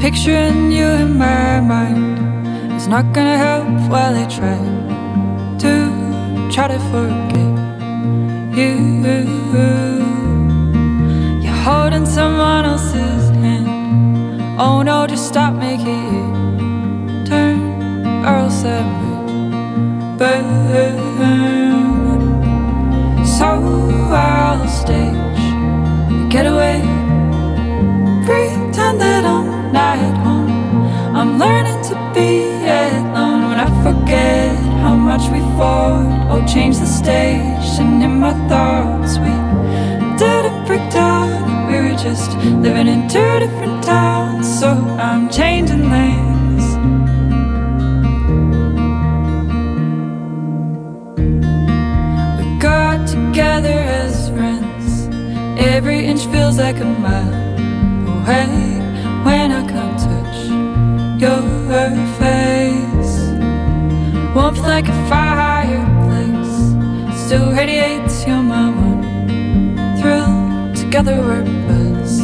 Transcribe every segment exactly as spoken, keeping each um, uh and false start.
Picturing you in my mind is not gonna help while I try to try to forget you. You're holding someone else's hand. Oh no, just stop making it turn, or else I will burn. So I'll stage a getaway, pretend that I'm not at home. I'm learning to be alone when I forget how much we fought. Oh, change the station in my thoughts. We didn't break down, we were just living in two different towns. So I'm changing lanes. We got together as friends. Every inch feels like a mile away when I can't touch your face. Warmth like a fireplace still radiates. You're my one thrill. Together we're buzz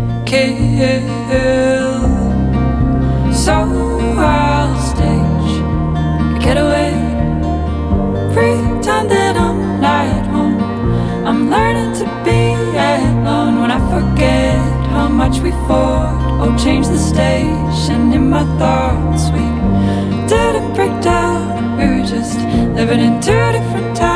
kill. So I'll stage a getaway, pretend that I'm not at home. I'm learning to be alone when I forget how much we fought. Oh, change the station in my thoughts. We didn't break down, we were just living in two different times.